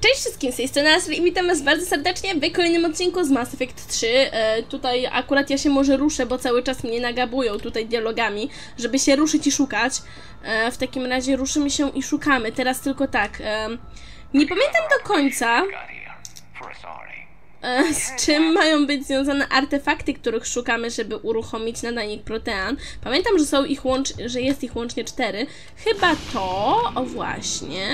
Cześć wszystkim, z tej strony Asri i witam was bardzo serdecznie w kolejnym odcinku z Mass Effect 3. Tutaj akurat ja się może ruszę, bo cały czas mnie nagabują tutaj dialogami, żeby się ruszyć i szukać. W takim razie ruszymy się i szukamy. Teraz tylko tak, nie pamiętam do końca, z czym mają być związane artefakty, których szukamy, żeby uruchomić nadajnik Protean. Pamiętam, że są ich że jest ich łącznie 4. Chyba to, o właśnie.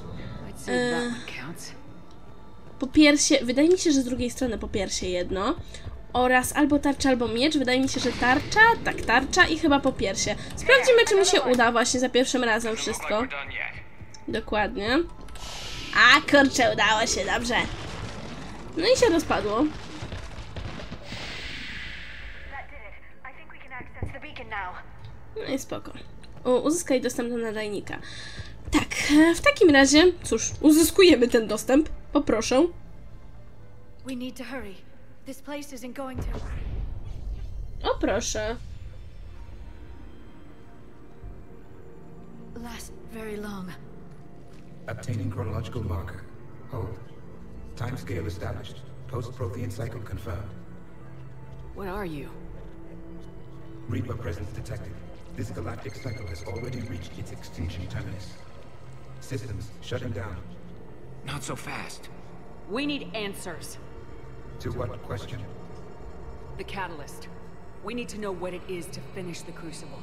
Po piersie, wydaje mi się, że z drugiej strony po piersie jedno. Oraz albo tarcza, albo miecz. Wydaje mi się, że tarcza, tak, tarcza i chyba po piersie. Sprawdzimy, czy mi się uda właśnie za pierwszym razem wszystko. Dokładnie. A, kurczę, udało się, dobrze. No i się rozpadło. No i spoko. Uzyskaj dostęp do nadajnika. Tak, w takim razie, cóż, uzyskujemy ten dostęp. Poproszę. O, proszę. Obtaining chronological marker. Hold. Timescale established. Post-Prothean cycle confirmed. What are you? Reaper presence detected. This galactic cycle has already reached its extinction terminus. Systems shutting down. Not so fast. We need answers. To what question? The catalyst. We need to know what it is to finish the Crucible.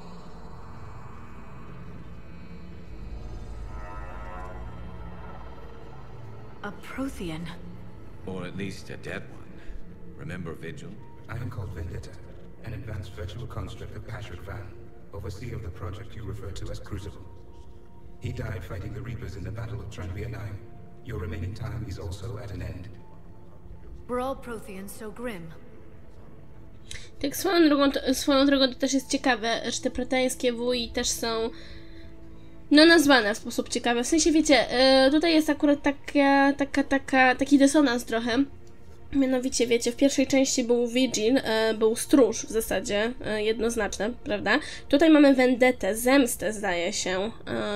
A Prothean. Or at least a dead one. Remember Vigil? I am called Vendetta, an advanced virtual construct of Patrick Van, overseer of the project you refer to as Crucible. He died fighting the Reapers in the Battle of Tranvia 9. Your remaining time is also at an end. We're all Protheans, so grim. Tak, swoją drogą to też jest ciekawe, że te proteańskie wuji też są nazwane w sposób ciekawy. W sensie, wiecie, tutaj jest akurat taki dysonans trochę. Mianowicie, wiecie, w pierwszej części był Vigil, był stróż w zasadzie, jednoznaczne, prawda? Tutaj mamy Vendettę, zemstę zdaje się.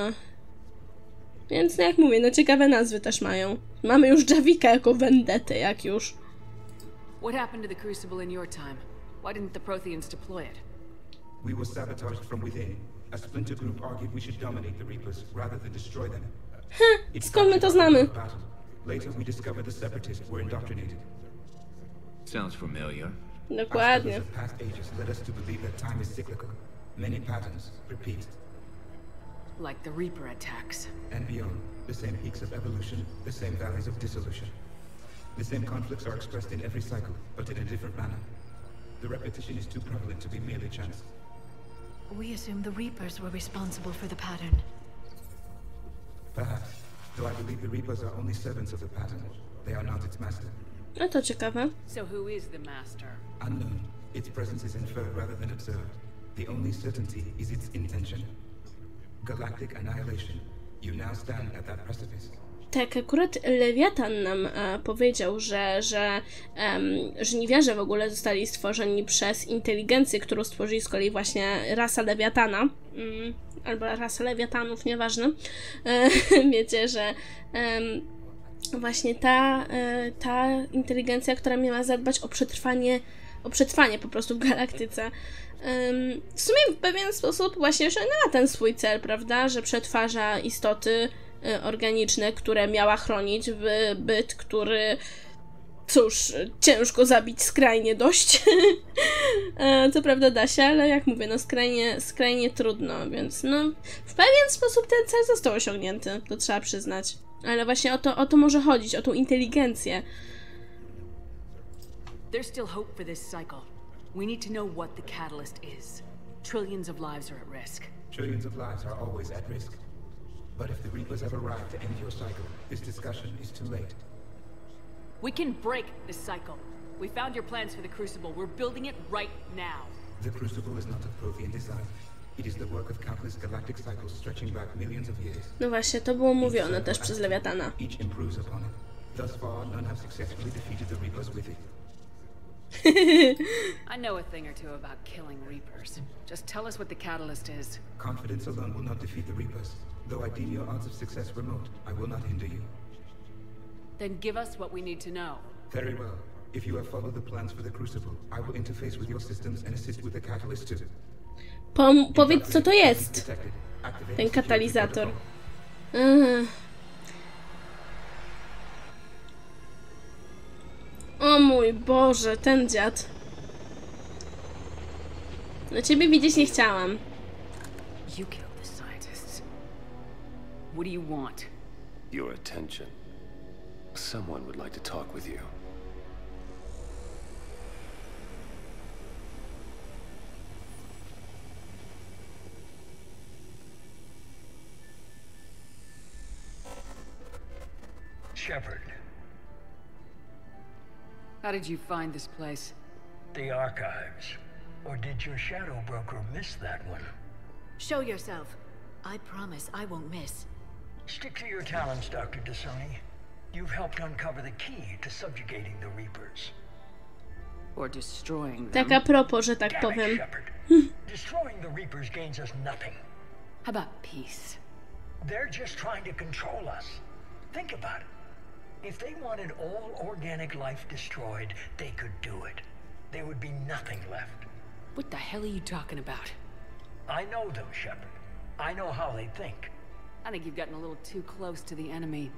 Więc, no jak mówię, ciekawe nazwy też mają. Mamy już Javika jako Vendettę, jak już. What happened to the Crucible in your time? Why didn't the Protheans deploy it? We were sabotaged from within. A splinter group argued we should dominate the Reapers rather than destroy them. Skąd my to znamy? Later we discovered the Separatists were indoctrinated. Sounds familiar. Dokładnie. Past ages led us to believe that time is cyclical. Many patterns repeat. Like the Reaper attacks. And beyond, the same peaks of evolution, the same valleys of dissolution. The same conflicts are expressed in every cycle, but in a different manner. The repetition is too prevalent to be merely chance. We assume the Reapers were responsible for the pattern. Perhaps, though I believe the Reapers are only servants of the pattern. They are not its master. No to ciekawe. So who is the master? Unknown. Its presence is inferred rather than observed. The only certainty is its intention. Galactic annihilation. You now stand at that precipice. Tak, akurat Lewiatan nam powiedział, że żniwiarze w ogóle zostali stworzeni przez inteligencję, którą stworzyli z kolei właśnie rasa Lewiatana. Albo rasa Lewiatanów, nieważne. Wiecie, że właśnie ta inteligencja, która miała zadbać o przetrwanie po prostu w galaktyce. W sumie w pewien sposób właśnie osiągnęła ten swój cel, prawda, że przetwarza istoty organiczne, które miała chronić w byt, który, cóż, ciężko zabić skrajnie dość. Co prawda da się, ale jak mówię, skrajnie trudno, więc w pewien sposób ten cel został osiągnięty, to trzeba przyznać. Ale właśnie o to może chodzić, o tą inteligencję. There's still hope for this cycle. We need to know what the catalyst is. Trillions of lives are at risk. Trillions of lives are always at risk. But if the Reapers have arrived to end your cycle, this discussion is too late. We can break this cycle. We found your plans for the Crucible. We're building it right now. The Crucible is not of Prothean design. It is the work of countless galactic cycles stretching back millions of years. No właśnie, to było mówione też przez Lewiatana. Each improves upon it. Thus far, none have successfully defeated the Reapers with it. I know a thing or two about killing Reapers. Just tell us what the catalyst is. Confidence alone will not defeat the Reapers. Though I deem your odds of success remote, I will not hinder you. Then give us what we need to know. Very well. If you have followed the plans for the Crucible, I will interface with your systems and assist with the catalyst too. Powiedz, co to jest, ten katalizator. O mój Boże, ten dziad. No ciebie widzieć nie chciałam. You killed the scientists. What do you want? Your attention. Someone would like to talk with you. Shepard. How did you find this place? The archives. Or did your shadow broker miss that one? Show yourself. I promise I won't miss. Stick to your talents, Dr. Dasani. You've helped uncover the key to subjugating the Reapers. Or destroying them? Tak a propos, że tak Damn powiem. it, Shepard. Destroying the Reapers gains us nothing. How about peace? They're just trying to control us. Think about it. If they wanted all organic life destroyed, they could do it. There would be nothing left. What the hell are you talking about? I know them, Shepard. I know how they think. I think you've gotten a little too close to the enemy.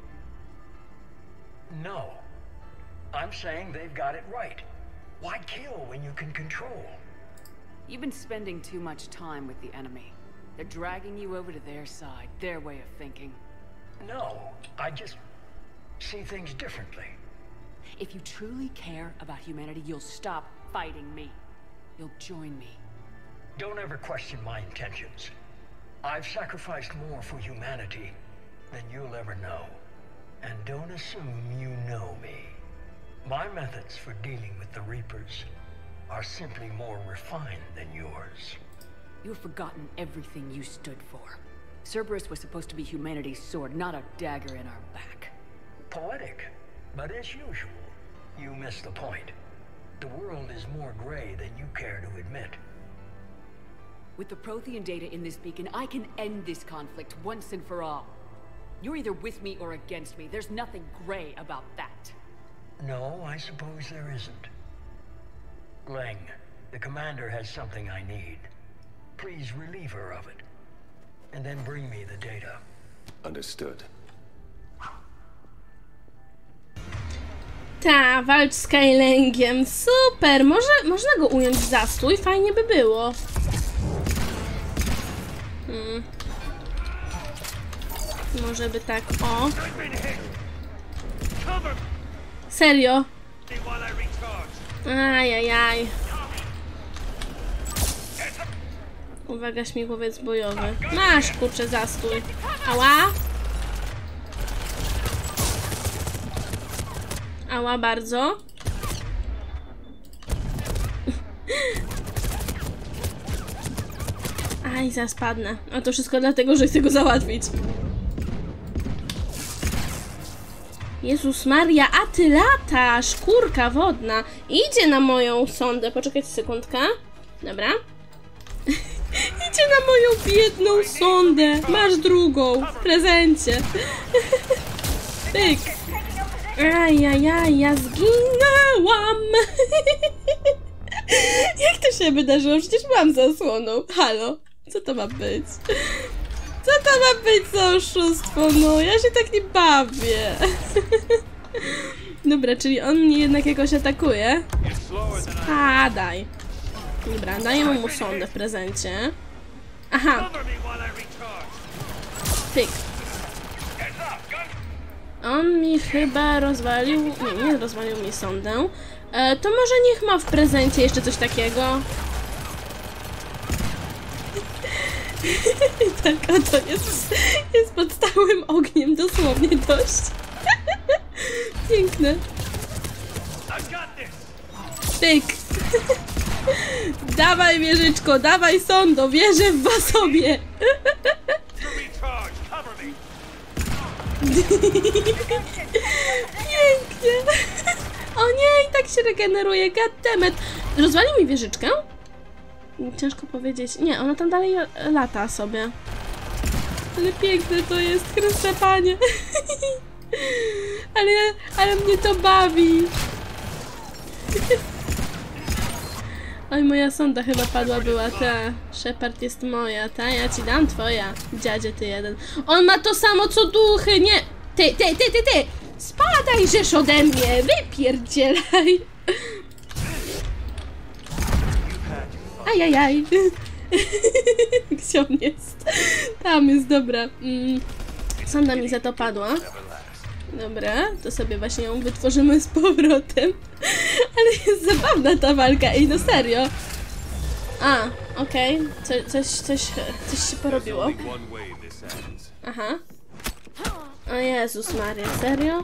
No. I'm saying they've got it right. Why kill when you can control? You've been spending too much time with the enemy. They're dragging you over to their side, their way of thinking. No, I just see things differently. If you truly care about humanity, you'll stop fighting me. You'll join me. Don't ever question my intentions. I've sacrificed more for humanity than you'll ever know. And don't assume you know me. My methods for dealing with the Reapers are simply more refined than yours. You've forgotten everything you stood for. Cerberus was supposed to be humanity's sword, not a dagger in our back. Poetic, but as usual, you miss the point. The world is more gray than you care to admit. With the Prothean data in this beacon, I can end this conflict once and for all. You're either with me or against me. There's nothing gray about that. No, I suppose there isn't. Leng, the commander has something I need. Please relieve her of it. And then bring me the data. Understood. Ta, walcz z Kylengiem. Super! Można go ująć w zastój? Fajnie by było. Może by tak, o. Serio? Ajajaj. Uwaga, śmigłowiec bojowy. Masz, kurczę, zastój. Ała. Ała bardzo. Aj, zaraz padnę. A to wszystko dlatego, że chcę go załatwić. Jezus Maria, a ty latasz! Kurka wodna. Idzie na moją sondę. Poczekajcie sekundkę. Dobra. Idzie na moją biedną sondę. Masz drugą w prezencie. Pyk. Ajajaj, ja zginęłam! Jak to się wydarzyło? Przecież byłam za osłoną. Halo? Co to ma być? Co to ma być za oszustwo? No, ja się tak nie bawię. Dobra, czyli on mnie jednak jakoś atakuje. Spadaj. Dobra, daję mu sondę w prezencie. Aha. Pyk. On mi chyba rozwalił... Nie rozwalił mi sondę. To może niech ma w prezencie jeszcze coś takiego. Tak, a to jest pod stałym ogniem, dosłownie dość. Piękne. Pyk. Dawaj, wieżyczko, dawaj sondo, wierzę w was obie. Pięknie. O nie, i tak się regeneruje, goddammit. Rozwalił mi wieżyczkę? Ciężko powiedzieć. Nie, ona tam dalej lata sobie. Ale piękne to jest, Chryste Panie. Ale mnie to bawi. Oj, moja sonda chyba padła była, ta. Shepard jest moja, ta, ja ci dam twoja. Dziadzie ty jeden. On ma to samo co duchy, nie! Ty! Spadajżesz ode mnie! Wypierdzielaj! Ajajaj! Gdzie on jest? Tam jest, dobra. Sonda mi za to padła. Dobra, to sobie właśnie ją wytworzymy z powrotem. Ale jest zabawna ta walka, ej, no serio. A, okej. Coś się porobiło. Aha. O Jezus Maria, serio?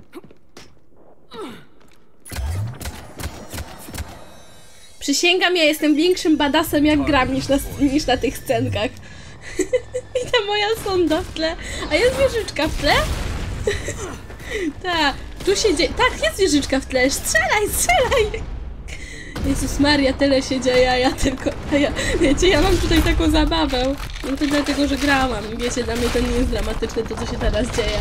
Przysięgam, ja jestem większym badassem jak gram niż na tych scenkach. I ta moja sonda w tle. A jest wieżyczka w tle? Tak, tu się dzieje. Tak, jest wieżyczka w tle. Strzelaj! Jezus Maria, tyle się dzieje, a ja tylko... wiecie, ja mam tutaj taką zabawę. No to dlatego, że grałam. Wiecie, dla mnie to nie jest dramatyczne, to co się teraz dzieje.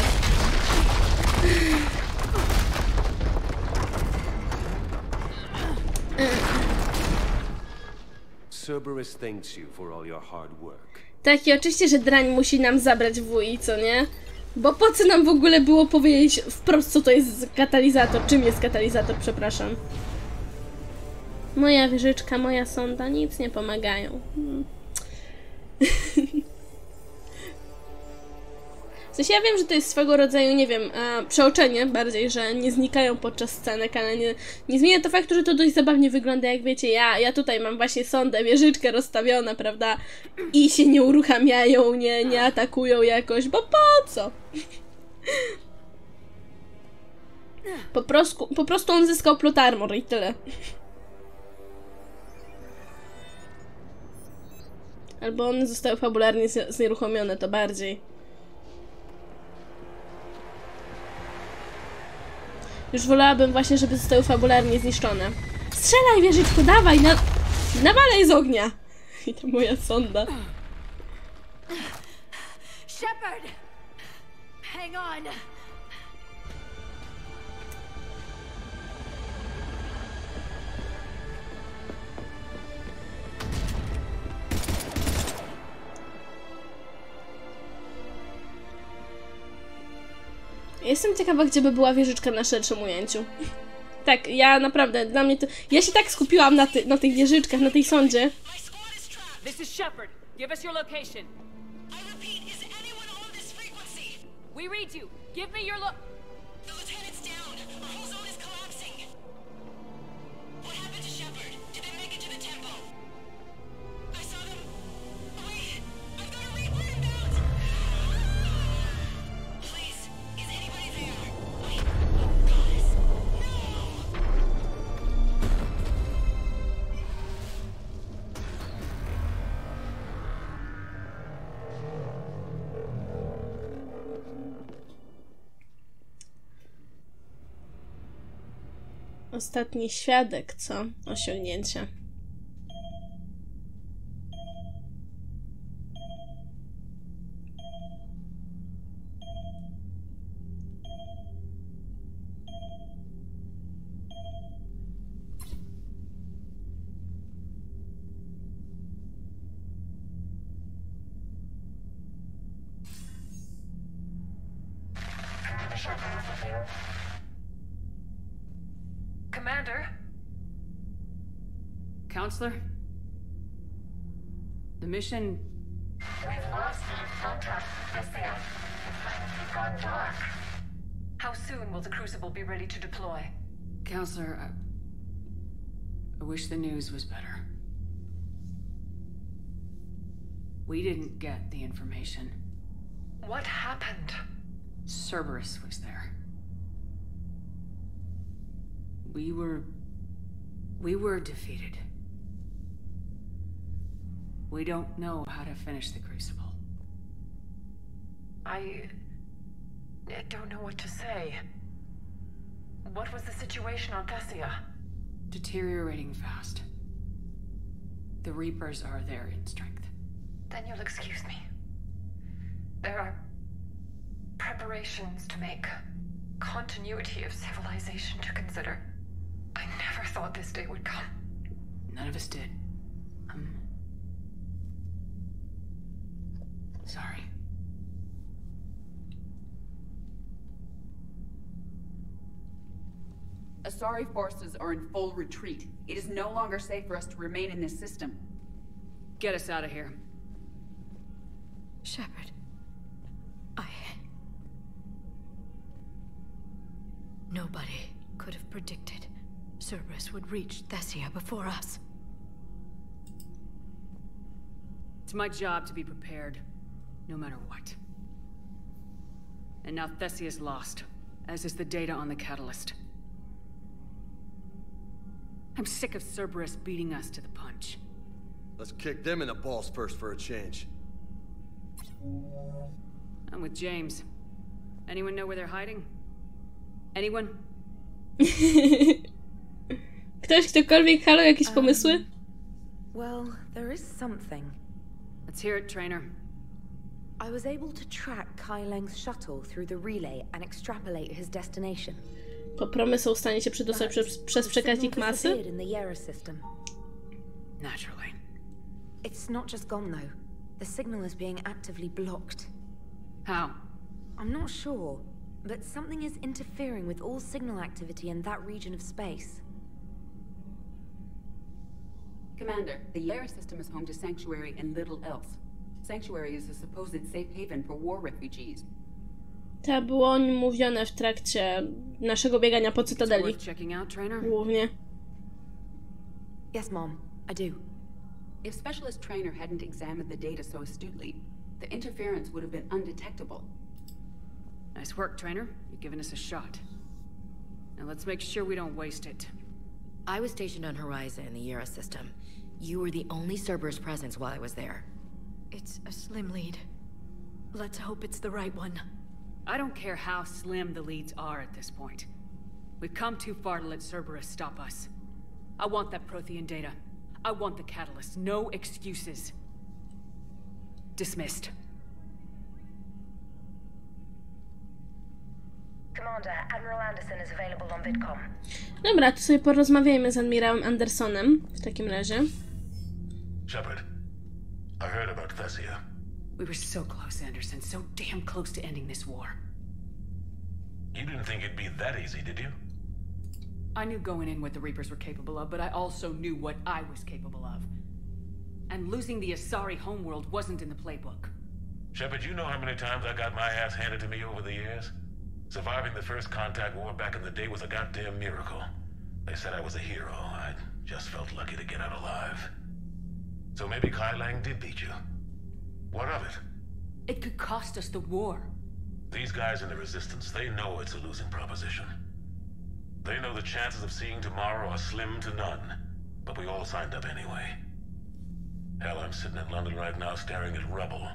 Cerberus thanks you for all your hard work. Tak, i oczywiście, że drań musi nam zabrać WI, co nie? Bo po co nam w ogóle było powiedzieć wprost, co to jest katalizator? Czym jest katalizator, przepraszam. Moja wieżyczka, moja sonda, nic nie pomagają. W sensie ja wiem, że to jest swego rodzaju, nie wiem, przeoczenie bardziej, że nie znikają podczas scenek, ale nie zmienia to faktu, że to dość zabawnie wygląda, jak wiecie, ja tutaj mam właśnie sondę, wieżyczkę rozstawiona, prawda, i się nie uruchamiają, nie atakują jakoś, bo po co? Po prostu on zyskał plot armor i tyle. Albo one zostały fabularnie znieruchomione, to bardziej. Już wolałabym właśnie, żeby zostały fabularnie zniszczone. Strzelaj, wieżyczku, dawaj, nawalaj z ognia! I to moja sonda. Shepard! Hang on! Jestem ciekawa, gdzie by była wieżyczka na szerszym ujęciu. Tak, ja naprawdę, dla mnie to... Ja się tak skupiłam na tych wieżyczkach, na tej sondzie. This is Shepard. Give us your location. I repeat, is anyone on this frequency? We read you. Give me your The lieutenant's down. Our whole zone is collapsing. What happened to Shepard? Did they make it to the temple? I saw them. Wait, I've got a Reaper inbound. Please, is anybody there? Goddess, no. Ostatni świadek, co? Osiągnięcie. Commander? Counselor? The mission... We've lost contact with the It's gone dark. How soon will the Crucible be ready to deploy? Counselor, I wish the news was better. We didn't get the information. What happened? Cerberus was there. We were defeated. We don't know how to finish the Crucible. I don't know what to say. What was the situation on Thessia? Deteriorating fast. The Reapers are there in strength. Then you'll excuse me. There are preparations to make. continuity of civilization to consider. I never thought this day would come. None of us did. Sorry. Asari forces are in full retreat. It is no longer safe for us to remain in this system. Get us out of here. Shepard. Nobody could have predicted Cerberus would reach Thessia before us. It's my job to be prepared, no matter what. And now Thessia's lost, as is the data on the catalyst. I'm sick of Cerberus beating us to the punch. Let's kick them in the balls first for a change. I'm with James. Anyone know where they're hiding? Anyone? Ktoś, ktokolwiek, halo, jakieś pomysły? Well, there is something. Let's hear it, Trainer. I was able to track Kai Leng's shuttle through the relay and extrapolate his destination. Popromy są w stanie się przedostać przez przekaźnik masy? In the Yera system. Naturally. It's not just gone though. The signal is being actively blocked. How? I'm not sure, but something is interfering with all signal activity in that region of space. Commander, the Yera system is home to Sanctuary and little else. Sanctuary is a supposed safe haven for war refugees. To było o nim mówione w trakcie naszego biegania po Cytadeli. Głównie. Yes, Mom, I do. If Specialist Trainer hadn't examined the data so astutely, the interference would have been undetectable. Nice work, Trainer. You've given us a shot. Now let's make sure we don't waste it. I was stationed on Horizon in the Yera system. You were the only Cerberus presence while I was there. It's a slim lead. Let's hope it's the right one. I don't care how slim the leads are at this point. We've come too far to let Cerberus stop us. I want that Prothean data. I want the catalyst. No excuses. Dismissed. Commander, Admiral Anderson is available on VidCom. Dobra, to sobie porozmawiajmy z admirałem Andersonem w takim razie. Shepard, I heard about Thessia. We were so close, Anderson. So damn close to ending this war. You didn't think it'd be that easy, did you? I knew going in what the Reapers were capable of, but I also knew what I was capable of. And losing the Asari homeworld wasn't in the playbook. Shepard, you know how many times I got my ass handed to me over the years? Surviving the first contact war back in the day was a goddamn miracle. They said I was a hero. I just felt lucky to get out alive. So maybe Kai Lang did beat you. What of it? It could cost us the war. These guys in the Resistance, they know it's a losing proposition. They know the chances of seeing tomorrow are slim to none. But we all signed up anyway. Hell, I'm sitting in London right now staring at rubble.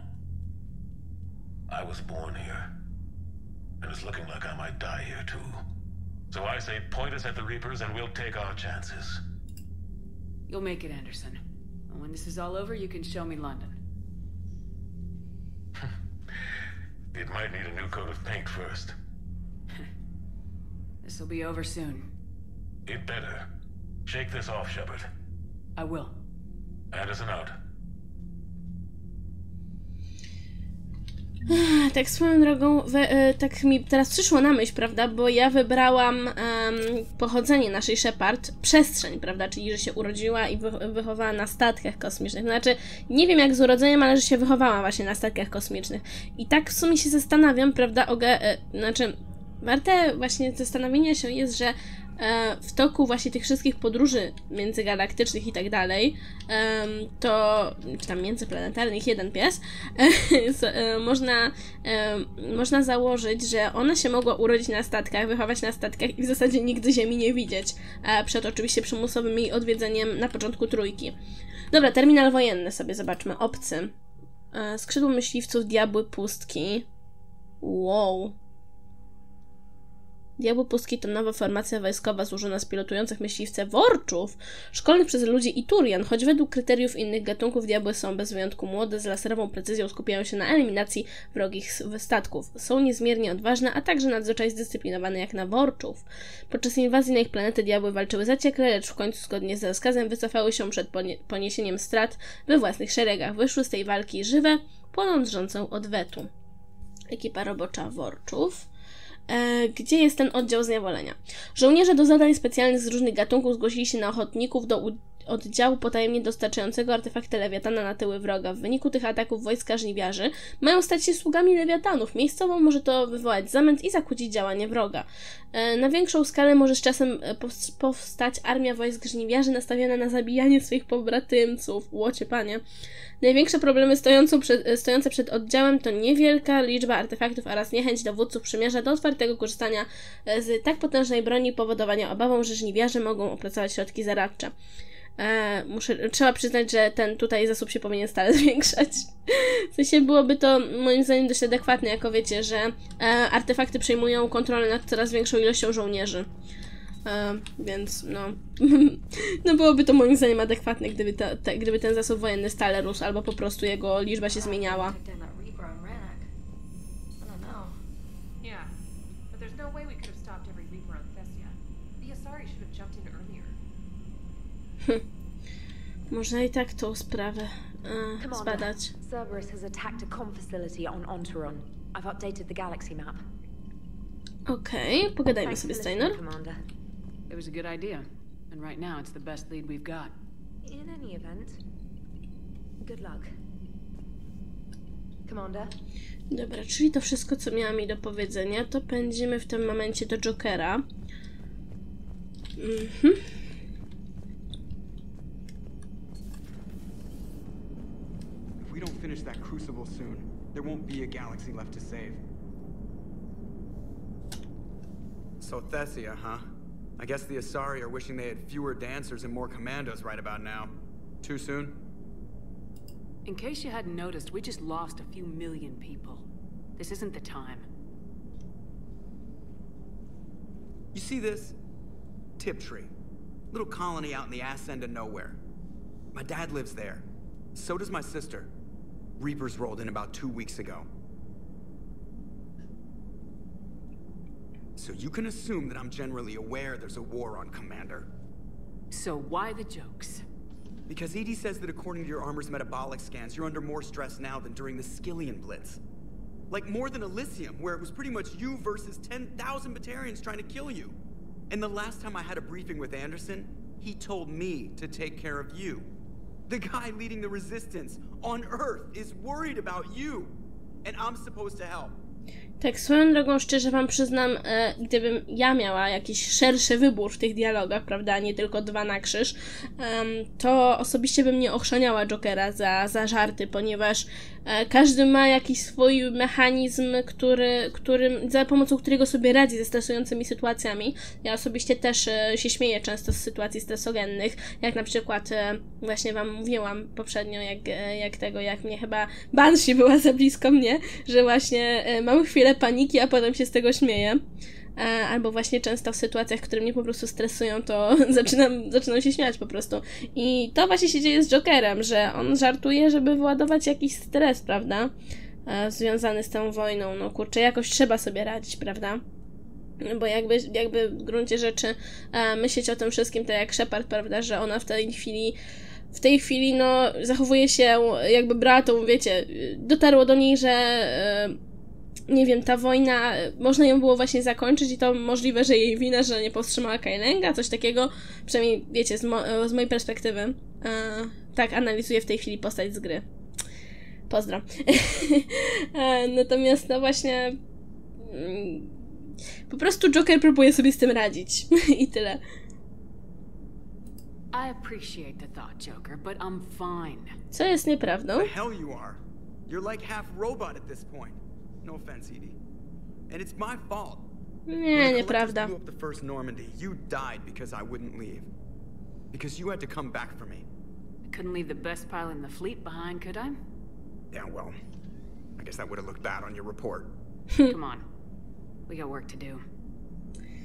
I was born here. And it's looking like I might die here too. So I say point us at the Reapers and we'll take our chances. You'll make it, Anderson. And when this is all over, you can show me London. It might need a new coat of paint first. This'll be over soon. It better. Shake this off, Shepard. I will. Anderson out. Tak swoją drogą, tak mi teraz przyszło na myśl, prawda, bo ja wybrałam pochodzenie naszej Shepard, przestrzeń, prawda, czyli że się urodziła i wychowała na statkach kosmicznych. Znaczy, nie wiem jak z urodzeniem, ale że się wychowała właśnie na statkach kosmicznych. I tak w sumie się zastanawiam, prawda, znaczy, warte właśnie zastanowienia się jest, że w toku właśnie tych wszystkich podróży międzygalaktycznych i tak dalej, to, czy tam międzyplanetarnych, jeden pies, można założyć, że ona się mogła urodzić na statkach, wychować na statkach i w zasadzie nigdy Ziemi nie widzieć, przed oczywiście przymusowym jej odwiedzeniem na początku trójki. Dobra, terminal wojenny sobie zobaczmy, obcy. Skrzydło myśliwców, diabły, pustki. Wow. Diabły Pustki to nowa formacja wojskowa złożona z pilotujących myśliwce worczów, szkolnych przez ludzi Iturian, choć według kryteriów innych gatunków diabły są bez wyjątku młode, z laserową precyzją skupiają się na eliminacji wrogich statków. Są niezmiernie odważne, a także nadzwyczaj zdyscyplinowane jak na worczów. Podczas inwazji na ich planetę diabły walczyły zaciekle, lecz w końcu zgodnie z rozkazem wycofały się przed poniesieniem strat we własnych szeregach. Wyszły z tej walki żywe, płonąc żądzą odwetu. Ekipa robocza worczów. Gdzie jest ten oddział zniewolenia? Żołnierze do zadań specjalnych z różnych gatunków zgłosili się na ochotników do oddziału potajemnie dostarczającego artefakty Lewiatana na tyły wroga. W wyniku tych ataków wojska żniwiarzy mają stać się sługami Lewiatanów. Miejscowo może to wywołać zamęt i zakłócić działanie wroga. Na większą skalę może z czasem powstać armia wojsk żniwiarzy nastawiona na zabijanie swoich pobratymców. Łocie panie. Największe problemy stojące przed oddziałem to niewielka liczba artefaktów oraz niechęć dowódców przymierza do otwartego korzystania z tak potężnej broni, powodowania obawą, że żniwiarze mogą opracować środki zaradcze. Trzeba przyznać, że ten tutaj zasób się powinien stale zwiększać. W sensie byłoby to moim zdaniem dość adekwatne, jako wiecie, że artefakty przejmują kontrolę nad coraz większą ilością żołnierzy. Więc no byłoby to moim zdaniem adekwatne, gdyby ten zasób wojenny stale rósł, albo po prostu jego liczba się zmieniała. Można i tak tą sprawę zbadać. Cerberus has attacked a comm facility on Ontaron. I've updated the galaxy map. Okej, pogadajmy sobie, Steiner. It was a good idea, and right now it's the best lead we've got. In any event, good luck. Commander. Dobra, czyli to wszystko, co miała mi do powiedzenia, to pędzimy w tym momencie do Jokera. If we don't finish that crucible soon, there won't be a galaxy left to save. So Thessia, huh? I guess the Asari are wishing they had fewer dancers and more commandos right about now. Too soon? In case you hadn't noticed, we just lost a few million people. This isn't the time. You see this? Tiptree. Little colony out in the ass end of nowhere. My dad lives there. So does my sister. Reapers rolled in about 2 weeks ago. So you can assume that I'm generally aware there's a war on, Commander. So why the jokes? Because EDI says that according to your armor's metabolic scans, you're under more stress now than during the Skillian Blitz. Like more than Elysium, where it was pretty much you versus 10,000 Batarians trying to kill you. And the last time I had a briefing with Anderson, he told me to take care of you. The guy leading the resistance on Earth is worried about you. And I'm supposed to help. Tak, swoją drogą szczerze wam przyznam, gdybym ja miała jakiś szerszy wybór w tych dialogach, prawda, nie tylko 2 na krzyż, to osobiście bym nie ochrzaniała Jokera za żarty, ponieważ każdy ma jakiś swój mechanizm, za pomocą którego sobie radzi ze stresującymi sytuacjami. Ja osobiście też się śmieję często z sytuacji stresogennych, jak na przykład właśnie wam mówiłam poprzednio, jak mnie chyba Banshee była za blisko mnie, że właśnie mam chwilę paniki, a potem się z tego śmieję. Albo właśnie często w sytuacjach, które mnie po prostu stresują, to zaczynam się śmiać po prostu. I to właśnie się dzieje z Jokerem, że on żartuje, żeby wyładować jakiś stres, prawda? Związany z tą wojną. No kurczę, jakoś trzeba sobie radzić, prawda? Bo jakby w gruncie rzeczy myśleć o tym wszystkim, tak jak Shepard, prawda, że ona w tej chwili no zachowuje się jakby brała tą, wiecie, dotarło do niej, że nie wiem, ta wojna, można ją było właśnie zakończyć i to możliwe, że jej wina, że nie powstrzymała Kailenga, coś takiego, przynajmniej wiecie, z mojej perspektywy. Tak analizuję w tej chwili postać z gry. Pozdro. Natomiast no właśnie po prostu Joker próbuje sobie z tym radzić. I tyle. I appreciate the thought, Joker, but I'm fine. Co jest nieprawdą? The hell you are. You're like half robot at this point. No offense, EDI. And it's my fault. Nie, nieprawda. When the Collectors blew up the first Normandy, you died because I wouldn't leave. Because you had to come back for me. I couldn't leave the best pilot in the fleet behind, could I? Yeah, well, I guess that would have looked bad on your report. Come on. We got work to do.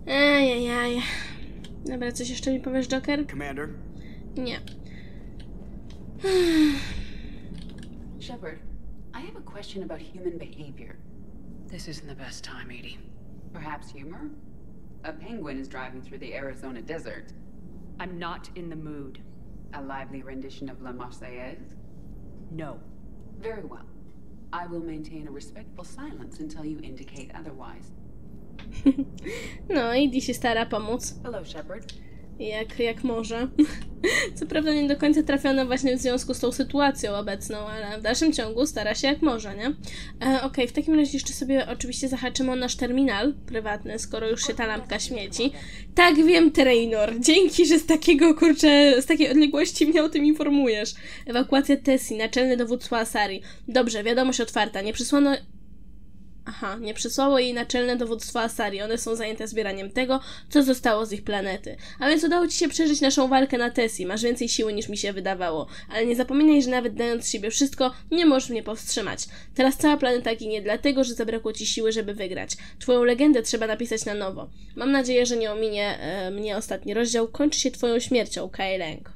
Ajajaj. Dobra, coś jeszcze mi powiesz, Joker? Commander? Nie. Shepard, I have a question about human behavior. This isn't the best time, Edie. Perhaps humor? A penguin is driving through the Arizona desert. I'm not in the mood. A lively rendition of La Marseillaise? No. Very well. I will maintain a respectful silence until you indicate otherwise. No, Edie się stara pomóc. Hello, Shepard. Jak może. Co prawda nie do końca trafiona właśnie w związku z tą sytuacją obecną, ale w dalszym ciągu stara się jak może, nie? Okej, w takim razie jeszcze sobie oczywiście zahaczymy o nasz terminal prywatny, skoro już się ta lampka śmieci. Tak, wiem, Traynor. Dzięki, że z takiego, kurczę, z takiej odległości mnie o tym informujesz. Ewakuacja Tessie, naczelne dowództwo Asari. Dobrze, wiadomość otwarta. Nie przysłało jej naczelne dowództwo Asari. One są zajęte zbieraniem tego, co zostało z ich planety. A więc udało ci się przeżyć naszą walkę na Tessie. Masz więcej siły niż mi się wydawało. Ale nie zapominaj, że nawet dając z siebie wszystko, nie możesz mnie powstrzymać. Teraz cała planeta ginie dlatego, że zabrakło ci siły, żeby wygrać. Twoją legendę trzeba napisać na nowo. Mam nadzieję, że nie ominie mnie ostatni rozdział. Kończy się twoją śmiercią, Kai Leng.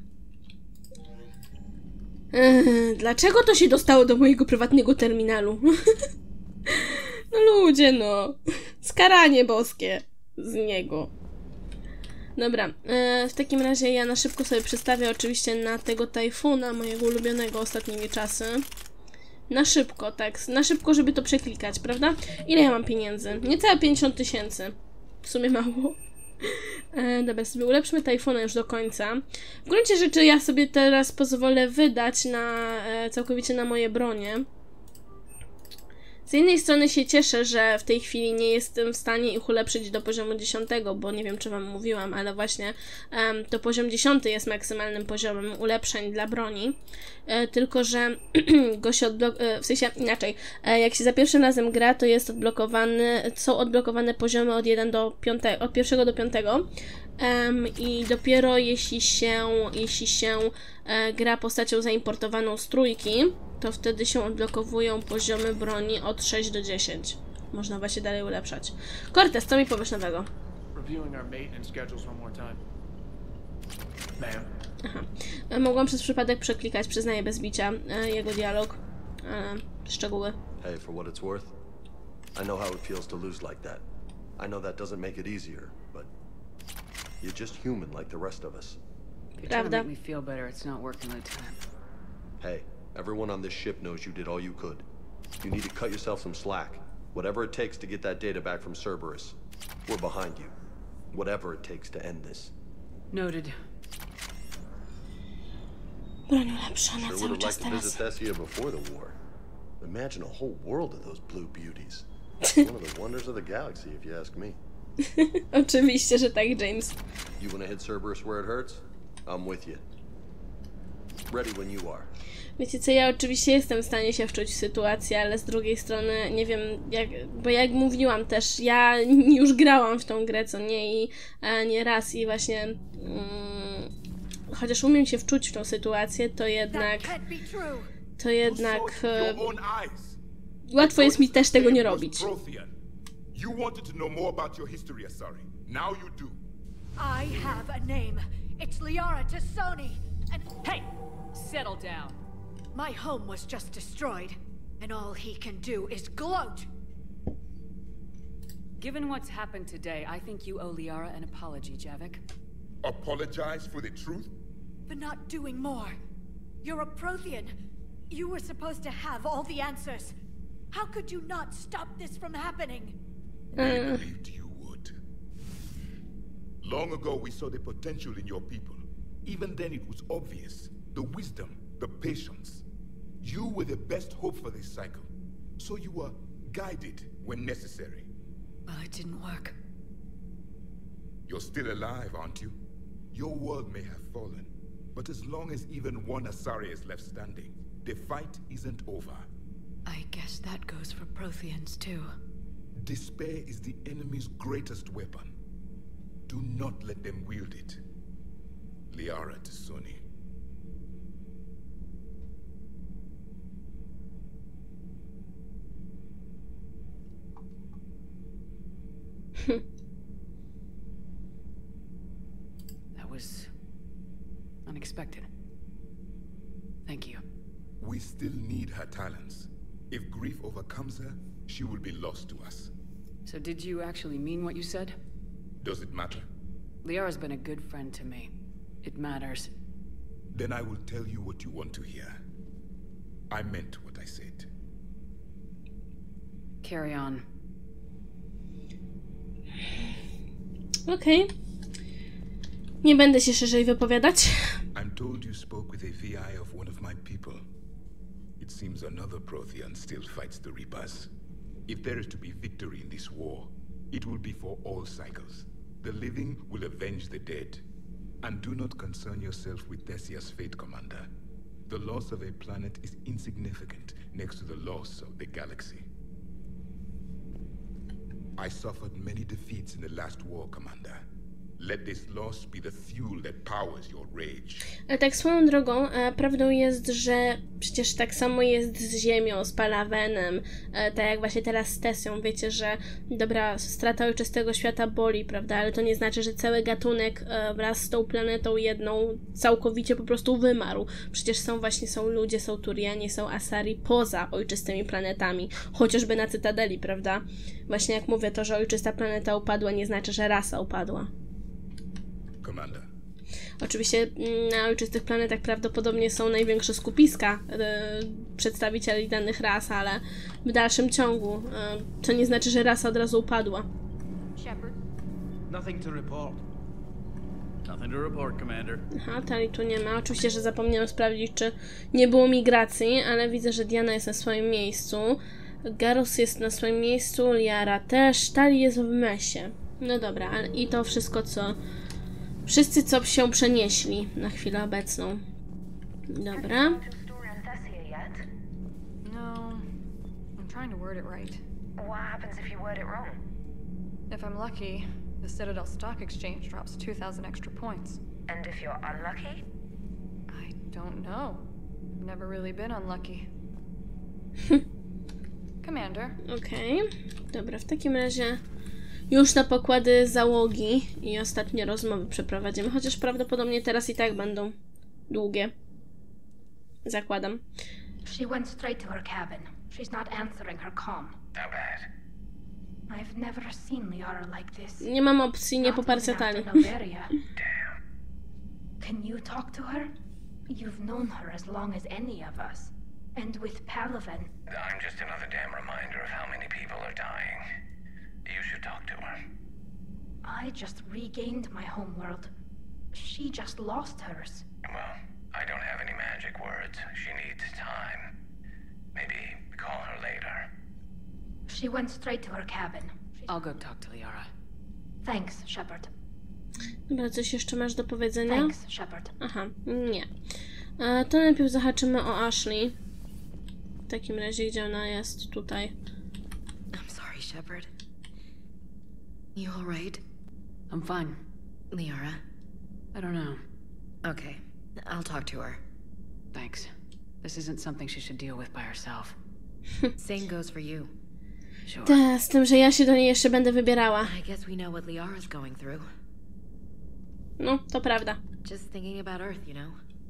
Dlaczego to się dostało do mojego prywatnego terminalu? No ludzie, no. Skaranie boskie z niego. Dobra, w takim razie ja na szybko sobie przestawię oczywiście na tego Tajfuna, mojego ulubionego ostatnimi czasy. Na szybko, tak. Na szybko, żeby to przeklikać, prawda? Ile ja mam pieniędzy? Niecałe 50 000. W sumie mało. Dobra, sobie ulepszmy Tajfuna już do końca. W gruncie rzeczy ja sobie teraz pozwolę wydać na całkowicie na moje bronie. Z jednej strony się cieszę, że w tej chwili nie jestem w stanie ich ulepszyć do poziomu 10, bo nie wiem, czy wam mówiłam, ale właśnie to poziom 10 jest maksymalnym poziomem ulepszeń dla broni, tylko że go się w sensie inaczej, jak się za pierwszym razem gra, to jest są odblokowane poziomy od 1 do 5, od 1 do 5. I dopiero jeśli się gra postacią zaimportowaną z trójki, to wtedy się odblokowują poziomy broni od 6 do 10. Można właśnie dalej ulepszać. Cortez, co mi powiesz nowego? Aha. Mogłam przez przypadek przeklikać, przyznaję bez bicia, jego dialog. Szczegóły. Hey, for what it's worth, I know how it feels to lose like that. I know that doesn't make it easier, but you're just human like the rest of us. Prawda. Make me feel better. It's not working, Lieutenant. Hey, everyone on this ship knows you did all you could. You need to cut yourself some slack. Whatever it takes to get that data back from Cerberus. We're behind you. Whatever it takes to end this. Noted. Broń ulepszona Sure would have liked to visit Thessia before the war. Imagine a whole world of those blue beauties. One of the wonders of the galaxy, if you ask me. Oczywiście, że tak, James. You wanna hit Cerberus where it hurts? I'm with you. Ready when you are. Wiecie co, ja oczywiście jestem w stanie się wczuć w sytuację, ale z drugiej strony nie wiem, bo jak mówiłam też, ja już grałam w tą grę, co nie, i nie raz, i właśnie chociaż umiem się wczuć w tą sytuację, to jednak łatwo jest mi też tego nie robić. You wanted to know more about your history, Asari. Now you do. I have a name. It's Liara Tassoni. And hey, settle down. My home was just destroyed, and all he can do is gloat. Given what's happened today, I think you owe Liara an apology, Javik. Apologize for the truth? For not doing more. You're a Prothean. You were supposed to have all the answers. How could you not stop this from happening? We believed you would. Long ago, we saw the potential in your people. Even then, it was obvious. The wisdom, the patience. You were the best hope for this cycle. So you were guided when necessary. Well, it didn't work. You're still alive, aren't you? Your world may have fallen, but as long as even one Asari is left standing, the fight isn't over. I guess that goes for Protheans, too. Despair is the enemy's greatest weapon. Do not let them wield it. Liara Tassoni. expected. Thank you. We still need her talents. If grief overcomes her, she will be lost to us. So did you actually mean what you said? Does it matter? Liara's been a good friend to me. It matters. Then I will tell you what you want to hear. I meant what I said. Carry on. Okej. Nie będę się szerzej wypowiadać. I'm told you spoke with a VI of one of my people. It seems another Prothean still fights the Reapers. If there is to be victory in this war, it will be for all cycles. The living will avenge the dead. And do not concern yourself with Thessia's fate, Commander. The loss of a planet is insignificant next to the loss of the galaxy. I suffered many defeats in the last war, Commander. Let this loss be the fuel that powers your rage. Ale tak swoją drogą, prawdą jest, że przecież tak samo jest z Ziemią, z Palawenem, tak jak właśnie teraz z Tessią. Wiecie, że dobra, strata ojczystego świata boli, prawda, ale to nie znaczy, że cały gatunek wraz z tą planetą jedną całkowicie po prostu wymarł. Przecież są ludzie, są Turianie, są Asari poza ojczystymi planetami, chociażby na Cytadeli, prawda? Właśnie jak mówię, to, że ojczysta planeta upadła, nie znaczy, że rasa upadła. Commander. Oczywiście na ojczystych planetach prawdopodobnie są największe skupiska przedstawicieli danych ras, ale w dalszym ciągu to nie znaczy, że rasa od razu upadła. Shepard. Nothing to report. Nothing to report, Commander. Aha, Tali tu nie ma. Oczywiście, że zapomniałem sprawdzić, czy nie było migracji, ale widzę, że Diana jest na swoim miejscu. Garrus jest na swoim miejscu, Liara też, Tali jest w mesie. No dobra, ale i to wszystko, co... Wszyscy, co się przenieśli na chwilę obecną. Dobra. No, I'm trying to word it right. What happens if you word it wrong? If I'm lucky, the Citadel Stock Exchange drops 2,000 extra points. And if you're unlucky? I don't know. I've never really been unlucky. Commander. Okej. Dobra, w takim razie już na pokłady załogi i ostatnie rozmowy przeprowadzimy, chociaż prawdopodobnie teraz i tak będą długie. Zakładam. She went straight to her cabin. She's not answering her comm. How bad? I've never seen Liara like this. Nie mam opcji niepoparcia Tali. Can you talk to her? You've known her as long as any of us. And with Palaven. I'm just another damn reminder of how many people are dying. You should talk to her. I just regained my homeworld. She just lost hers. Well, I don't have any magic words. She needs time. Maybe call her later. She went straight to her cabin. I'll go talk to Liara. Thanks, Shepard. Dobra, coś jeszcze masz do powiedzenia? Thanks, Shepard. Aha, nie. To najpierw zahaczymy o Ashley. W takim razie, gdzie ona jest? Tutaj. I'm sorry, Shepard. You alright? I'm fine. Liara? I don't know. Okay, I'll talk to her. Thanks. This isn't something she should deal with by herself. Same goes for you. Sure. Ta, z tym, że ja się do niej jeszcze będę wybierała. I guess we know what Liara's going through. No, to prawda. Just thinking about Earth, you know?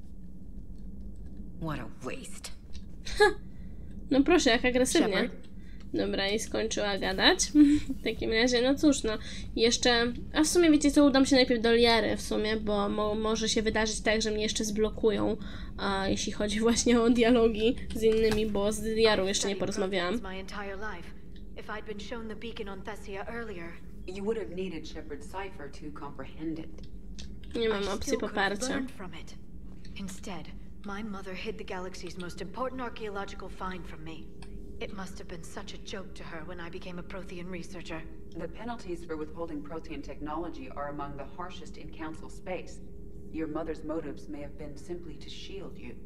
What a waste. No proszę, jak agresywnie. Shepard? Dobra, i skończyła gadać. W takim razie, no cóż, no. Jeszcze... A w sumie, wiecie co, udam się najpierw do Liary w sumie, bo może się wydarzyć tak, że mnie jeszcze zblokują, jeśli chodzi właśnie o dialogi z innymi, bo z Liarą jeszcze nie porozmawiałam. You would have needed Shepard's cipher to comprehend it. Nie mam opcji poparcia. Instead, my mother hid the galaxy's most important archaeological find from me. It must have been such a joke to her when I became a Prothean researcher. The penalties for withholding Prothean technology are among the harshest in Council space. Your mother's motives may have been simply to shield you.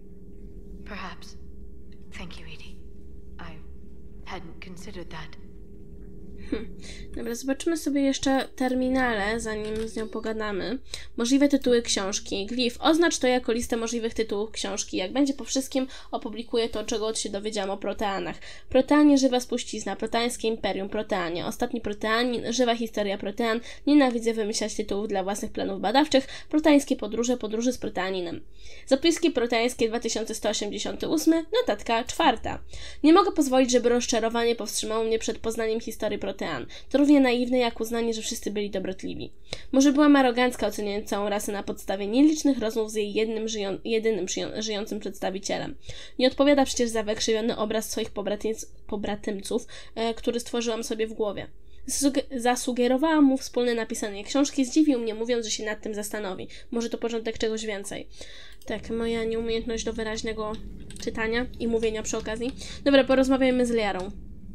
Perhaps. Thank you, Edie. I hadn't considered that. Dobra, zobaczymy sobie jeszcze terminale, zanim z nią pogadamy. Możliwe tytuły książki. Glif, oznacz to jako listę możliwych tytułów książki. Jak będzie po wszystkim, opublikuję to, czego się dowiedziałam o Proteanach. Proteanie, żywa spuścizna, Proteańskie imperium, Proteanie, ostatni Proteanin, żywa historia Protean, nienawidzę wymyślać tytułów dla własnych planów badawczych, Proteańskie podróże, podróże z Proteaninem. Zapiski Proteańskie 2188, notatka 4. Nie mogę pozwolić, żeby rozczarowanie powstrzymało mnie przed poznaniem historii Protean. To równie naiwne jak uznanie, że wszyscy byli dobrotliwi. Może byłam arogancka, oceniając całą rasę na podstawie nielicznych rozmów z jej jedynym żyjącym przedstawicielem. Nie odpowiada przecież za wykrzywiony obraz swoich pobratymców, który stworzyłam sobie w głowie. Zasugerowałam mu wspólne napisanie książki, zdziwił mnie, mówiąc, że się nad tym zastanowi. Może to początek czegoś więcej. Tak, moja nieumiejętność do wyraźnego czytania i mówienia przy okazji. Dobra, porozmawiajmy z Liarą.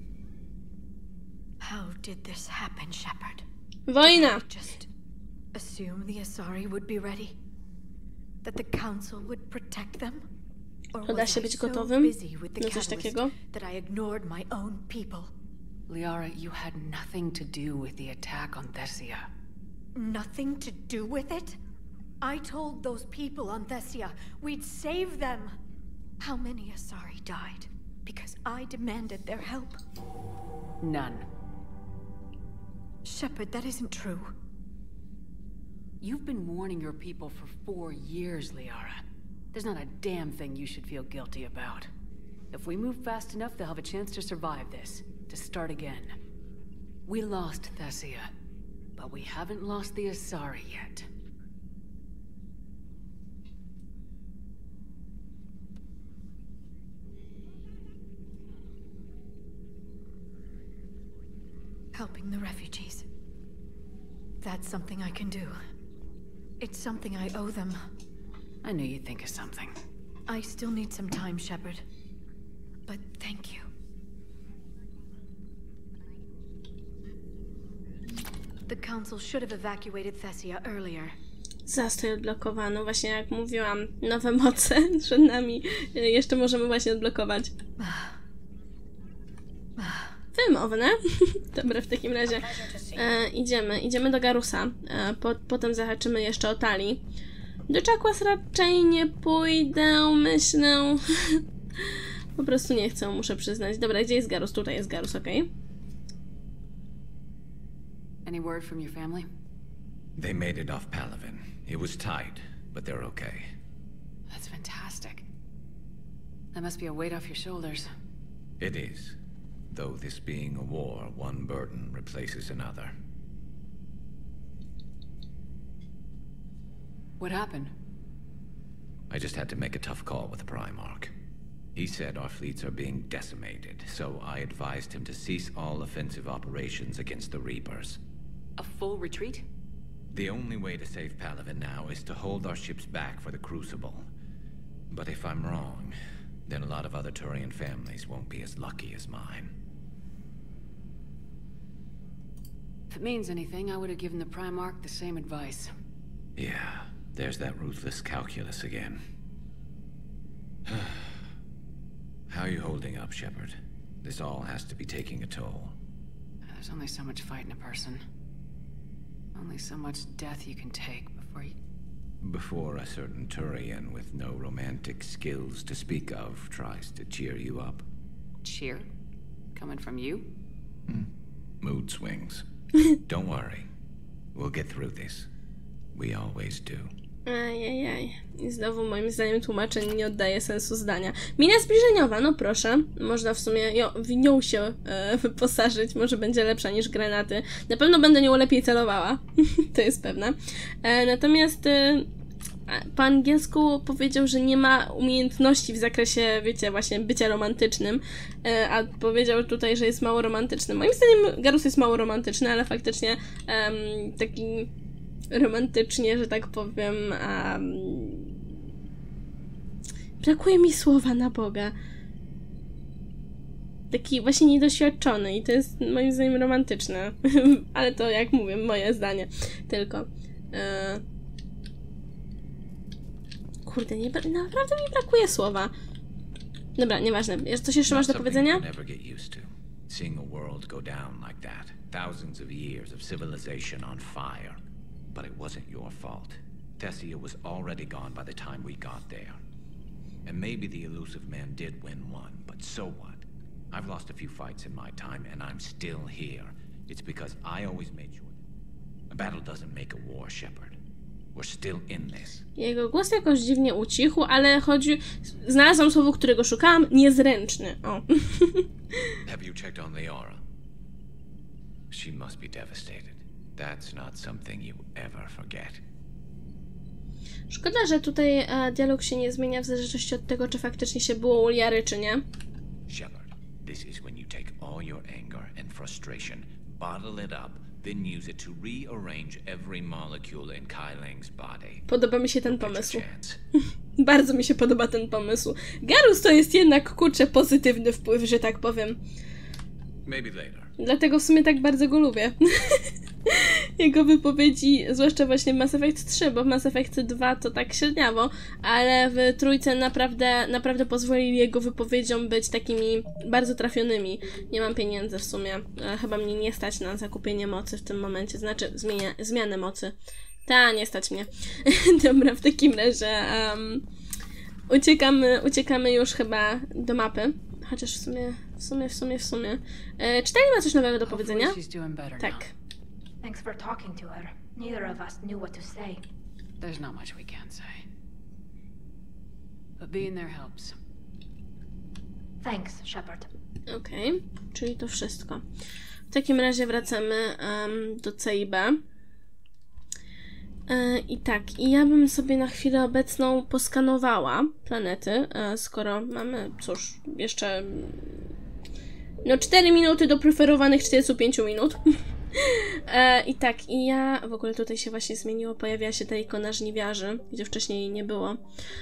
How did this happen, Shepard? Wojna! Did I just assume the Asari would be ready? That the council would protect them? Or Da się być gotowym na coś takiego? That I ignored my own people? Liara, you had nothing to do with the attack on Thessia. Nothing to do with it? I told those people on Thessia we'd save them. How many Asari died because I demanded their help? None. Shepard, that isn't true. You've been warning your people for 4 years, Liara. There's not a damn thing you should feel guilty about. If we move fast enough, they'll have a chance to survive this, to start again. We lost Thessia, but we haven't lost the Asari yet. Helping the refugees. That's something I can do. It's something I owe them. I knew you'd think of something. I still need some time, Shepard. But thank you. The council should have evacuated Thessia earlier. Zastój odblokowano. Właśnie jak mówiłam, nowe moce przed nami. Jeszcze możemy właśnie odblokować. Wymowne. Dobra, w takim razie idziemy do Garusa. Potem zahaczymy jeszcze o Tali. Do Chakwas raczej nie pójdę, myślę. Po prostu nie chcę, muszę przyznać. Dobra, gdzie jest Garus? Tutaj jest Garus, okej. Any word from your family? They made it off Palaven. It was tight, but they're okay. That's fantastic. That must be a weight off your shoulders. It is. Though this being a war, one burden replaces another. What happened? I just had to make a tough call with the Primarch. He said our fleets are being decimated, so I advised him to cease all offensive operations against the Reapers. A full retreat? The only way to save Palaven now is to hold our ships back for the Crucible. But if I'm wrong, then a lot of other Turian families won't be as lucky as mine. If it means anything, I would have given the Primarch the same advice. Yeah, there's that ruthless calculus again. How are you holding up, Shepard? This all has to be taking a toll. There's only so much fight in a person. Only so much death you can take before a certain Turian with no romantic skills to speak of tries to cheer you up. Cheer? Coming from you? Mood swings. Don't worry. We'll get through this. We always do. Ajajaj. I znowu moim zdaniem tłumaczenie nie oddaje sensu zdania. Mina zbliżeniowa, no proszę. Można w sumie w nią się wyposażyć. Może będzie lepsza niż granaty. Na pewno będę nią lepiej celowała. To jest pewne. Natomiast po angielsku powiedział, że nie ma umiejętności w zakresie, wiecie, właśnie bycia romantycznym. A powiedział tutaj, że jest mało romantyczny. Moim zdaniem Garus jest mało romantyczny, ale faktycznie taki romantycznie, że tak powiem, brakuje mi słowa na Boga. Taki właśnie niedoświadczony i to jest moim zdaniem romantyczne. Ale to, jak mówię, moje zdanie tylko. Kurde, naprawdę mi brakuje słowa. Dobra, nieważne. Coś jeszcze masz do powiedzenia? seeing a world go down like that. Thousands of years of civilization on fire. But it wasn't your fault. Thessia was already gone by the time we got there. And maybe the Illusive Man did win one, but so what? I've lost a few fights in my time, and I'm still here. It's because I always made sure a battle doesn't make a war, Shepard. We're still in this. Jego głos jakoś dziwnie ucichł, ale chodzi... Znalazłam słowo, którego szukałam. Niezręczny. O. Have you checked on Liara? She must be devastated. That's not something you ever forget. Szkoda, że tutaj dialog się nie zmienia w zależności od tego, czy faktycznie się było u Liary, czy nie. Shepard, this is when you take all your anger and frustration, bottle it up, then use it to rearrange every molecule in Kai Ling's body. Podoba mi się ten pomysł. Bardzo mi się podoba ten pomysł. Garrus to jest jednak, kurczę, pozytywny wpływ, że tak powiem. Maybe later. Dlatego w sumie tak bardzo go lubię. Jego wypowiedzi, zwłaszcza właśnie w Mass Effect 3, bo w Mass Effect 2 to tak średniawo, ale w trójce naprawdę pozwolili jego wypowiedziom być takimi bardzo trafionymi. Nie mam pieniędzy w sumie. Chyba mnie nie stać na zakupienie mocy w tym momencie, znaczy zmianę mocy. Nie stać mnie. Dobra, w takim razie uciekamy już chyba do mapy. Chociaż w sumie. Czy Tali ma coś nowego do powiedzenia? Tak. Thanks for talking to her. Neither of us knew what to say. There's not much we can say. But being there helps. Thanks, Shepard. Okej, czyli to wszystko. W takim razie wracamy do CIB. I tak, i ja bym sobie na chwilę obecną poskanowała planety, skoro mamy, cóż, jeszcze 4 minuty do preferowanych 45 minut. I tak, i ja w ogóle tutaj się właśnie zmieniło, pojawiła się ta ikona żniwiarzy, gdzie wcześniej jej nie było.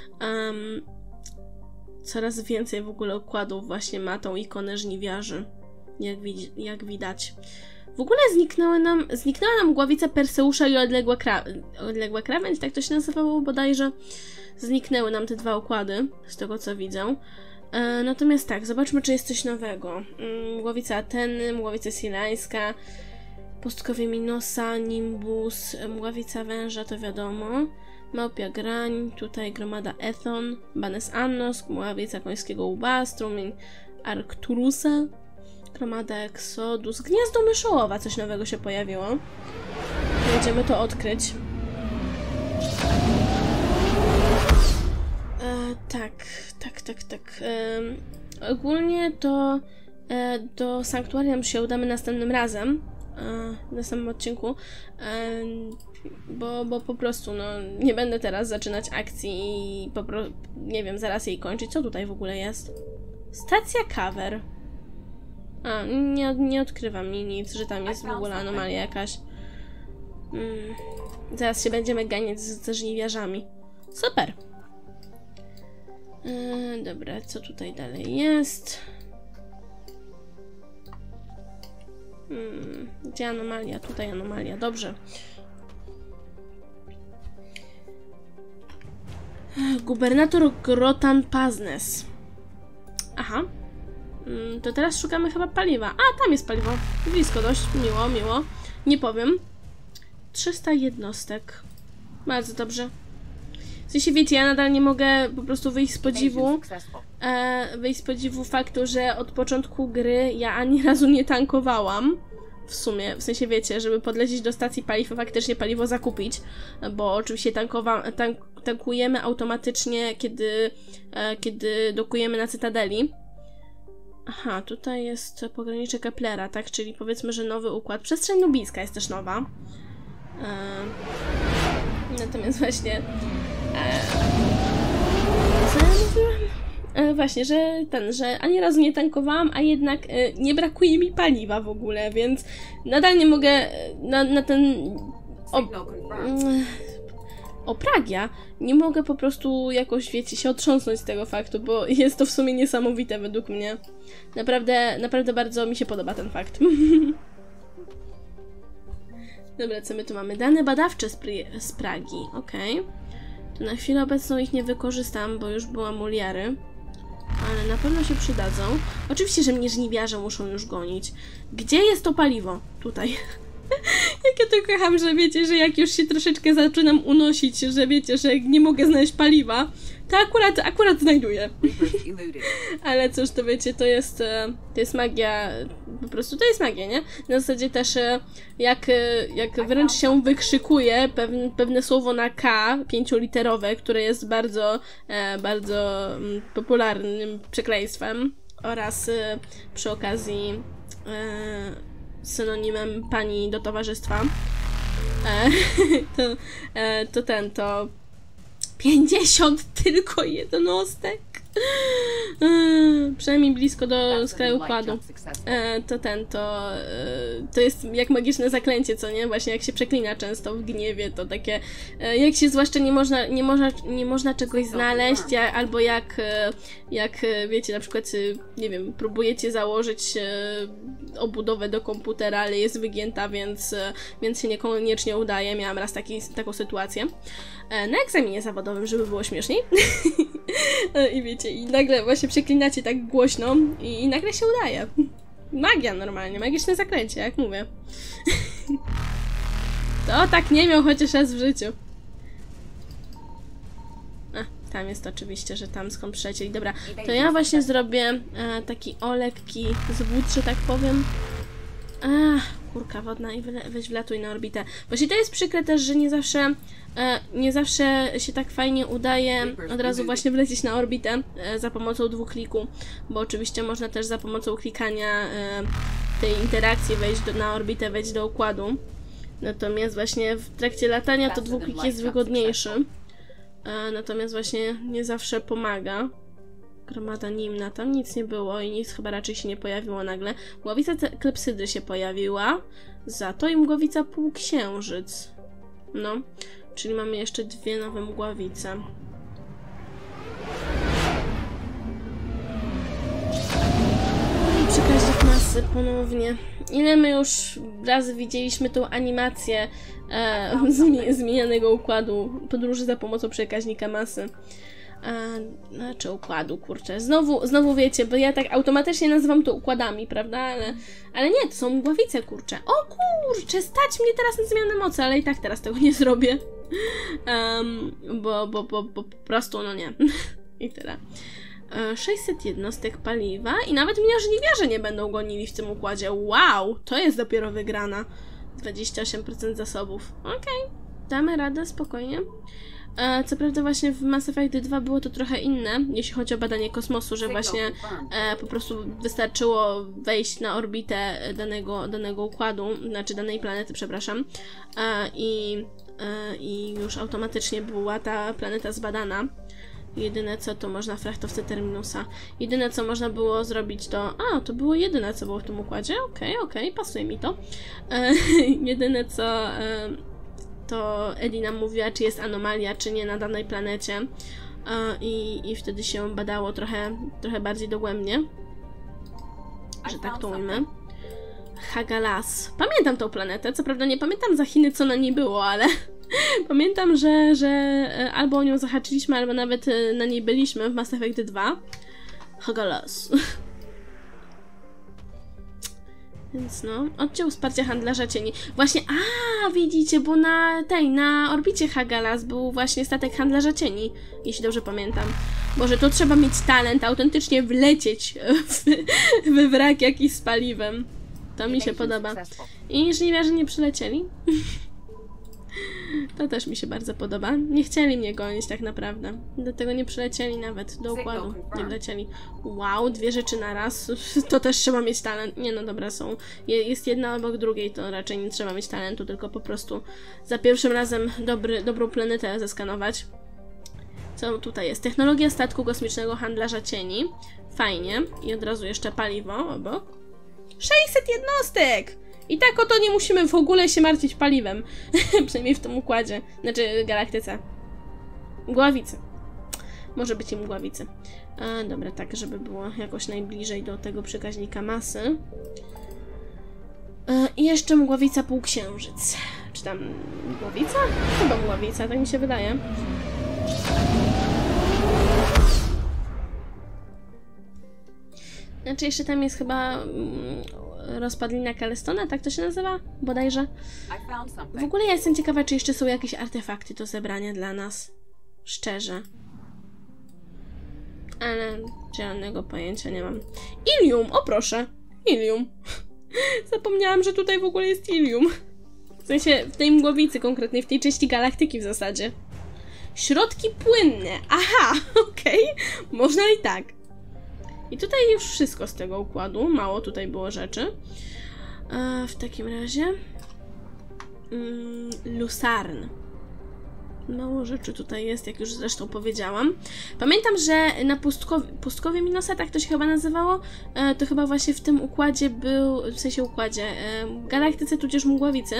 Coraz więcej w ogóle układów właśnie ma tą ikonę żniwiarzy, jak widać. W ogóle zniknęła nam głowica Perseusza i odległa krawędź, tak to się nazywało bodajże. Zniknęły nam te dwa układy, z tego co widzę. Natomiast tak, zobaczmy, czy jest coś nowego. Głowica Ateny, mgławica Silańska, pustkowie Minosa, Nimbus, mgławica węża, to wiadomo. Małpia Grań, tutaj gromada Ethon, Banes Annos, mgławica końskiego łba, strumień Arcturusa, gromada Exodus, gniazdo myszołowa, coś nowego się pojawiło. Będziemy to odkryć. Tak. Ogólnie to do Sanktuarium się udamy następnym razem, na samym odcinku, bo po prostu nie będę teraz zaczynać akcji i nie wiem, zaraz jej kończyć. Co tutaj w ogóle jest? Stacja Cover. Nie odkrywam nic, że tam jest w ogóle anomalia jakaś. Zaraz się będziemy ganiać ze żniwiarzami. Super! Dobra, co tutaj dalej jest? Gdzie anomalia? Tutaj anomalia, dobrze. Gubernator Grotan Paznes. Aha. To teraz szukamy chyba paliwa. Tam jest paliwo. Blisko dość. Miło. Nie powiem. 300 jednostek. Bardzo dobrze. W sensie, wiecie, ja nadal nie mogę po prostu wyjść z podziwu faktu, że od początku gry ja ani razu nie tankowałam. W sumie, w sensie, wiecie, żeby podlecieć do stacji paliw, faktycznie paliwo zakupić, bo oczywiście tankujemy automatycznie, kiedy dokujemy na Cytadeli. Aha, tutaj jest pogranicze Keplera, tak? Czyli powiedzmy, że nowy układ. Przestrzeń nubijska jest też nowa. Natomiast właśnie... Co ja mówiłam? Właśnie, że ani razu nie tankowałam, a jednak nie brakuje mi paliwa w ogóle, więc nadal nie mogę na ten... Opragia, nie mogę po prostu jakoś, wiecie, się otrząsnąć z tego faktu, bo jest to w sumie niesamowite według mnie. Naprawdę bardzo mi się podoba ten fakt. Dobra, co my tu mamy? Dane badawcze z Pragi, okej. To na chwilę obecną ich nie wykorzystam, bo już byłam u Liary. ale na pewno się przydadzą. Oczywiście, że mnie żniwiarze muszą już gonić. Gdzie jest to paliwo? Tutaj. Jak ja to kocham, że wiecie, że jak już się troszeczkę zaczynam unosić, że wiecie, że nie mogę znaleźć paliwa, to akurat znajduję. Ale cóż, to wiecie, to jest magia, po prostu to jest magia, nie? Na zasadzie też jak wręcz się wykrzykuje pewne słowo na K, 5-literowe, które jest bardzo popularnym przekleństwem oraz przy okazji synonimem pani do towarzystwa, to 50 tylko jednostek. Przynajmniej blisko do skraju układu. To jest jak magiczne zaklęcie, co nie? Właśnie jak się przeklina często w gniewie, to takie jak się zwłaszcza nie można czegoś znaleźć, albo jak wiecie, na przykład nie wiem, próbujecie założyć obudowę do komputera, ale jest wygięta, więc się niekoniecznie udaje. Miałam raz taką sytuację na egzaminie zawodowym, żeby było śmieszniej. I wiecie, i nagle właśnie przeklinacie tak głośno i nagle się udaje. Magia normalnie, magiczne zaklęcie, jak mówię. To tak nie miał chociaż raz w życiu. Tam jest oczywiście, że tam skąd przylecieli. Dobra, to ja właśnie zrobię taki lekki zwód, że tak powiem. Kurka wodna i weź wlatuj na orbitę. Właśnie to jest przykre też, że nie zawsze się tak fajnie udaje od razu właśnie wlecieć na orbitę za pomocą 2 klików, bo oczywiście można też za pomocą klikania tej interakcji wejść na orbitę, wejść do układu. Natomiast właśnie w trakcie latania to 2 klik jest wygodniejszy. Natomiast właśnie nie zawsze pomaga. Gromada nimna, tam nic nie było i nic chyba raczej się nie pojawiło nagle. Mgławica klepsydry się pojawiła, za to i mgławica półksiężyc. No, czyli mamy jeszcze 2 nowe mgławice. I przekaźnik masy ponownie. Ile my już razy widzieliśmy tą animację zmienianego układu podróży za pomocą przekaźnika masy. Znaczy układu, kurczę. Znowu wiecie, bo ja tak automatycznie nazywam to układami, prawda? Ale nie, to są mgławice, kurczę. O kurczę, stać mnie teraz na zmianę mocy, ale i tak teraz tego nie zrobię. Bo po prostu, no nie. I tyle. 600 jednostek paliwa i nawet mnie żniwiarze nie będą gonili w tym układzie. Wow, to jest dopiero wygrana. 28% zasobów. Okej, damy radę, spokojnie. Co prawda właśnie w Mass Effect 2 było to trochę inne, jeśli chodzi o badanie kosmosu, że właśnie po prostu wystarczyło wejść na orbitę danego układu, znaczy danej planety, przepraszam, i już automatycznie była ta planeta zbadana. Jedyne co, to można frachtowce Terminusa. Jedyne co można było zrobić to... to było jedyne co było w tym układzie. Okej, pasuje mi to. Jedyne co... to Eddie nam mówiła, czy jest anomalia, czy nie na danej planecie. I wtedy się badało trochę bardziej dogłębnie. Że tak to ujmę. Hagalas. Pamiętam tą planetę. Co prawda nie pamiętam za Chiny, co na niej było, ale... Pamiętam, że albo o nią zahaczyliśmy, albo nawet na niej byliśmy w Mass Effect 2. Hagalas. Więc no, oddział wsparcia handlarza cieni. Właśnie, widzicie, bo na orbicie Hagalas był właśnie statek handlarza cieni, jeśli dobrze pamiętam. Boże, to trzeba mieć talent, autentycznie wlecieć w wrak jakiś z paliwem. To mi się podoba. I żniwiarze nie przylecieli. To też mi się bardzo podoba. Nie chcieli mnie gonić tak naprawdę. Dlatego nie przylecieli nawet do układu. Nie wlecieli. Wow, 2 rzeczy naraz. To też trzeba mieć talent. Nie no, dobra, są. Jest jedna obok drugiej, to raczej nie trzeba mieć talentu, tylko po prostu za pierwszym razem dobrą planetę zeskanować. Co tutaj jest? Technologia statku kosmicznego handlarza cieni. Fajnie. I od razu jeszcze paliwo obok. 600 jednostek! I tak oto nie musimy w ogóle się martwić paliwem. Przynajmniej w tym układzie. Znaczy galaktyce. Mgławicy. Może być i mgławicy. Dobra, tak, żeby było jakoś najbliżej do tego przekaźnika masy. I jeszcze mgławica półksiężyc. Czy tam mgławica? Chyba mgławica, tak mi się wydaje. Znaczy jeszcze tam jest chyba rozpadlina Calestona, tak to się nazywa? Bodajże. W ogóle ja jestem ciekawa, czy jeszcze są jakieś artefakty do zebrania dla nas. Szczerze. Ale żadnego pojęcia nie mam. Ilium! O proszę! Ilium! Zapomniałam, że tutaj w ogóle jest Ilium. W sensie w tej mgłowicy konkretnej, w tej części galaktyki w zasadzie. Środki płynne! Aha! Okej. Można i tak. I tutaj już wszystko z tego układu. Mało tutaj było rzeczy. W takim razie... Lusarn. Mało rzeczy tutaj jest, jak już zresztą powiedziałam. Pamiętam, że na pustkowie Minosa, tak to się chyba nazywało, to chyba właśnie w tym układzie był, w sensie układzie, galaktyce tudzież mgławicy,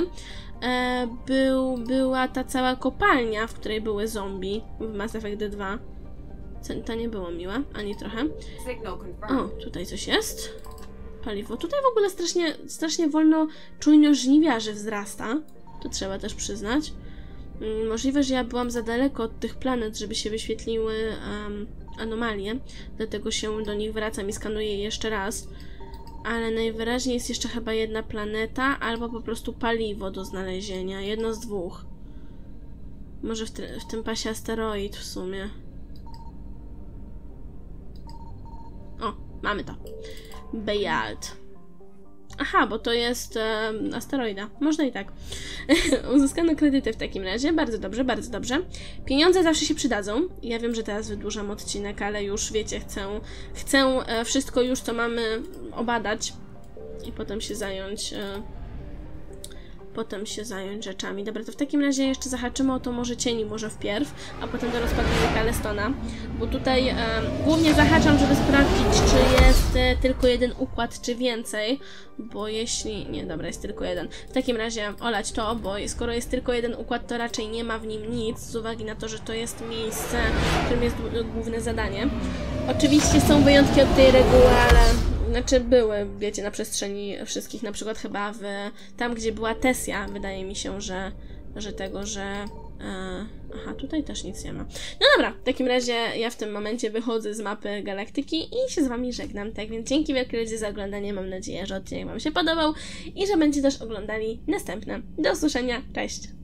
była ta cała kopalnia, w której były zombie w Mass Effect 2. To nie było miłe, ani trochę. O, tutaj coś jest. Paliwo. Tutaj w ogóle strasznie wolno czujność żniwiarzy wzrasta. To trzeba też przyznać. Możliwe, że ja byłam za daleko od tych planet, żeby się wyświetliły anomalie. Dlatego się do nich wracam i skanuję je jeszcze raz. Ale najwyraźniej jest jeszcze chyba jedna planeta, albo po prostu paliwo do znalezienia. Jedno z dwóch. Może w tym pasie asteroid w sumie. O, mamy to. Bejalt. Aha, bo to jest asteroida. Można i tak. Uzyskano kredyty w takim razie. Bardzo dobrze, bardzo dobrze. Pieniądze zawsze się przydadzą. Ja wiem, że teraz wydłużam odcinek, ale już wiecie, chcę wszystko już, co mamy, obadać i potem się zająć rzeczami. Dobra, to w takim razie jeszcze zahaczymy o to Morze Cieni może wpierw, a potem do rozpadliny Calestona, bo tutaj głównie zahaczam, żeby sprawdzić, czy jest tylko jeden układ, czy więcej, bo jeśli... nie, dobra, jest tylko jeden. W takim razie olać to, bo skoro jest tylko jeden układ, to raczej nie ma w nim nic, z uwagi na to, że to jest miejsce, w którym jest główne zadanie. Oczywiście są wyjątki od tej reguły, ale... Znaczy były, wiecie, na przestrzeni wszystkich, na przykład chyba tam, gdzie była Tesja, wydaje mi się, że aha, tutaj też nic nie ma. No dobra, w takim razie ja w tym momencie wychodzę z mapy galaktyki i się z wami żegnam, tak więc dzięki wielkie ludzie za oglądanie, mam nadzieję, że odcinek wam się podobał i że będziecie też oglądali następne. Do usłyszenia, cześć!